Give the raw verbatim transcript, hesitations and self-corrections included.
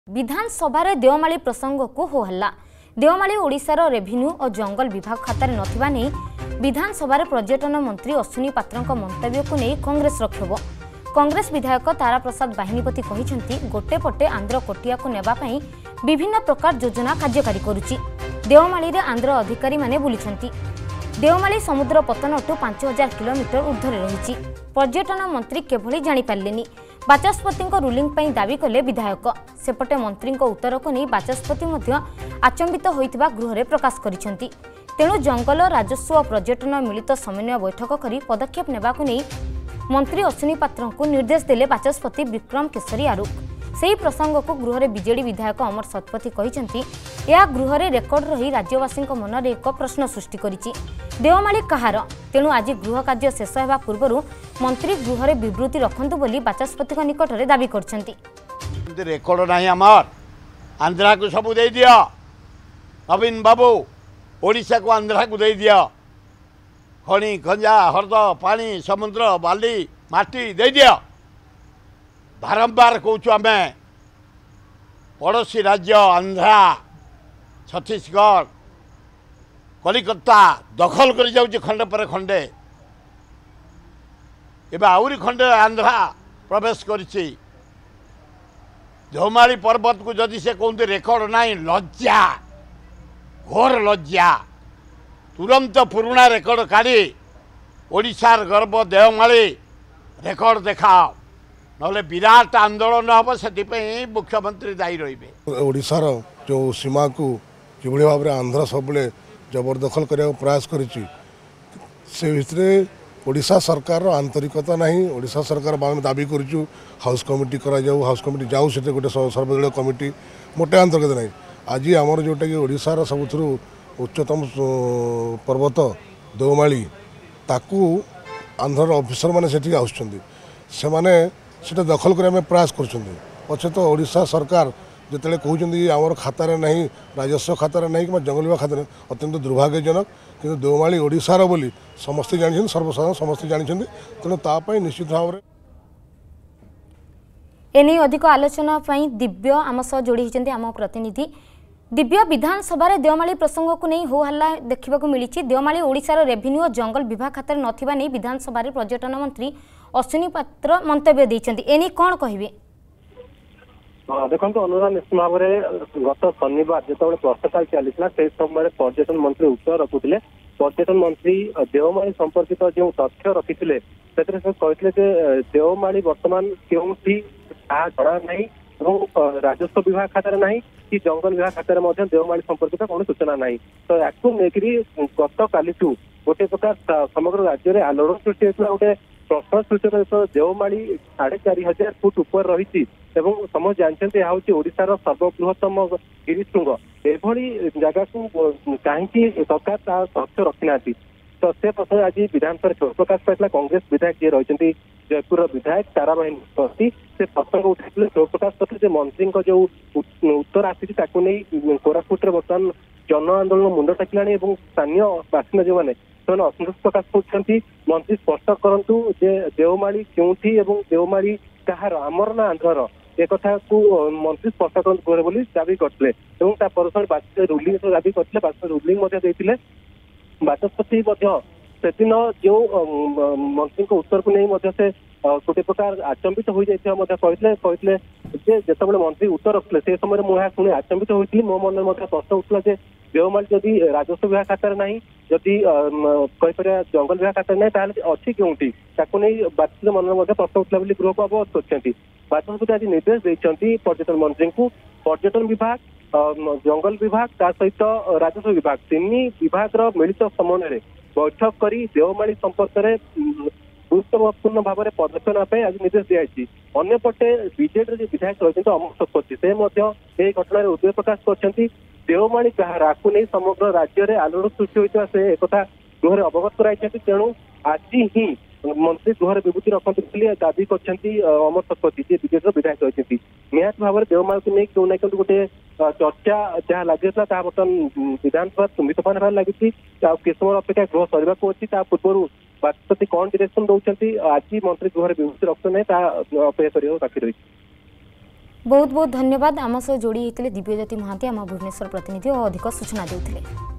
विधानसभा देवमाली प्रसंग को हो हल्ला। देवमाली ओडिशार रेभिन्यू और जंगल विभाग खातार नथिबा नै विधानसभा पर्यटन मंत्री अश्विनी पात्रଙ୍କ मंतव्य को नहीं कांग्रेस रखिब। कांग्रेस विधायक तारा प्रसाद बाहिनीपति कहिसेंती गोटे पटे आंध्र कोटिया को नेबा पई विभिन्न प्रकार योजना कार्यकारी करुची। देवमाली रे आंध्र अधिकारी माने बुलिछंती। देवमाली समुद्र पतनटू पांच हजार किलोमीटर ऊर्ध्व रही। पर्यटन मंत्री केभली जानी पारलेनी। बाचस्पति रुलिंग पई दाबी कले विधायक। सेपटे मंत्री उत्तर को नहीं बाचस्पति आचंबित होइतिबा गृह प्रकाश करिसेंती। तेणु जंगल राजस्व और पर्यटन मिलित समन्वय बैठक करी पदक्षेप नेबा को नहीं मंत्री अश्विनी पात्र को निर्देश देले बाचस्पति विक्रम केशरी आरुख। सही प्रसंग को गृह रे बीजेडी विधायक अमर शतपथी कहिसेंती या गृह रे रेकर्ड रही राज्यवासी मन में एक प्रश्न सृष्टि करिछि। देवमाली कहार, तेणु आज गृह कार्य शेष होगा पूर्व मंत्री गृह रे विवृत्ति रखंतु बोली बाचस्पति निकट में दाबी करछंती। रेकर्ड नाही अमर आंध्रा को सब दे दिया। नवीन बाबू ओडिशा को आंध्रा को दे दिया। खणी खंजा हरद पानी समुद्र बाली माटी दे दिया। बारंबार कहूँ आम पड़ोसी राज्य आंध्रा छत्तीसगढ़ कलिकता दखल कर जाऊँ खंडे पर खंडे। एवं आउरी खंडे आंध्रा प्रवेश करिछि। देवमाली पर्वत को जदि से कहते रेकर्ड नहीं, लज्जा, घोर लज्जा। तुरंत पुराना रेकर्ड काढ़ी ओडिशार गर्व देवमाली रेकर्ड देखाओ, नले विराट आंदोलन हम से मुख्यमंत्री दायी रही। ओडिशार जो सीमा को किभली भाव में आंध्र सब जबरदखल करने प्रयास करिछि, से भितर ओडिशा सरकार आंतरिकता नहीं। ओडिशा सरकार दाबी करूँ हाउस कमिटी करा जाऊ, हाउस कमिटी जाऊ, से गोटे सर्वदलीय कमिटी मोटे आंतरिकता नहीं। आज आमर जोटा कि ओडिशार सबुठु उच्चतम पर्वत देवमाली ताकू आंध्र ऑफिसर माने सेठी आउछंती, से माने सेटा दखल करने प्रयास करछंती। पछे तो ओडिशा सरकार जिते कहते आमर खातार नहीं, राजस्व खातार नहीं कि जंगल विभाग खातार, अत्यंत दुर्भाग्यजनक। किंतु देवमाली ओडिशार बोली समस्ते जानी, सर्वसाधारण समस्ते जानी। तेणु तापाई निश्चित भाव में एने अधिक आलोचना दिव्य आम सह जोड़ी होती आम प्रतिनिधि। दिव्य, विधानसभा देवमाली प्रसंग को नहीं हो हल्ला देखा मिली। देवमाली ओडिशार रेभिन्यू और जंगल विभाग खातार नथिबा नहीं विधानसभा पर्यटन मंत्री अश्विनी पात्र मंतव्य देइछन्ती। एने कौन कहिबे? देखो अनुराग, निश्चित भाव में गत शनिवार जो प्रश्नकाल चलता से समय पर्यटन मंत्री उत्तर रखुले। पर्यटन मंत्री देवमाली संपर्कित जो तथ्य रखी कहते देवमाली बर्तमान क्योंठी जना नहीं, राजस्व विभाग खातार नहीं कि जंगल विभाग खातार देवमाली संपर्कित कौन सूचना नहीं। तो याकू लेकिन गत काली गोटे प्रकार समग्र राज्य में आलोड़न सृष्टि होता गोटे प्रश्न सूचना। देवमाली साढ़े चार हजार फुट ऊपर रही एवं समस्त जानते हैं हूँ ओडिशार सर्वबृहत्तम गिरिशृंग। एभली जगह को कहीं सरकार तथ्य रखी ना। तो से प्रश्न आज विधानसभा क्षोभ प्रकाश पाई। कांग्रेस विधायक जी रही जयपुर विधायक तारा बाहिनी से प्रसंग उठाई क्षोभ प्रकाश करते मंत्री जो उत्तर आसी कोरापुट में बर्तमान जन आंदोलन मुंड टेकिला। स्थानीय बासिंदा जो मैंने असंतोष प्रकाश कर मंत्री स्पष्ट करूँ देवमाली क्योंठी एवं देवमाली कहार, आमर ना आंध्र, एक को मंत्री स्पष्ट करें बोली दाबी करते। रुलिंग दाबी करते, रुलिंग बाचस्पति से दिन जो मंत्री उत्तर को नहीं से गोटे प्रकार आचंबित हो कहते जिते मंत्री उत्तर रखते से समय मुझे शुणे आचंबित होती। मो मन में प्रश्न उठला देवमाली जदि राजस्व विभाग खातार नहीं, जदि कहीपर जंगल विभाग खातार नहीं, ताहले अच्छी क्योंठी ताकू नहीं बाचस्पति मन में प्रश्न उठला बोली गृह को अवगत करछंती। बाचस्पति आज निर्देश देइछंती पर्यटन मंत्री को पर्यटन विभाग, जंगल विभाग ता सहित राजस्व विभाग तीन विभाग मिलित समन्वय बैठक करी देवमाली संपर्क में गुरुत्वपूर्ण भाव में पदक्षेप नापे आज निर्देश दिखाई। अन्यपटे बीजेडी विधायक रही अमर शतपथी से घटना उद्वेग प्रकाश करछंती। देवमाली कहार आपको नहीं समग्र राज्य में आलोड़न सृष्टि होता से एक गृह अवगत कराई। तेणु आज ही मंत्री गृह विभूति रखते दाबी कर अमर शतपथी जी बीजेडी विधायक रही। निहत भाव में देवमाली को नहीं क्यों ना क्यों गोटे चर्चा जहाँ लगी बर्तमान विधानसभा तुम्बितपान होगा लगी। किस समय अपेक्षा गृह सर पूर्व बाचस्पति कौन डिरेक्शन दौरान आज मंत्री गृह विभूति रखते नहीं अपेक्षा करने बाकी रही। बहुत बहुत धन्यवाद आम सह जोड़ी होते दिव्यज्योति महांती आम भुवनेश्वर प्रतिनिधि और अधिक सूचना देते।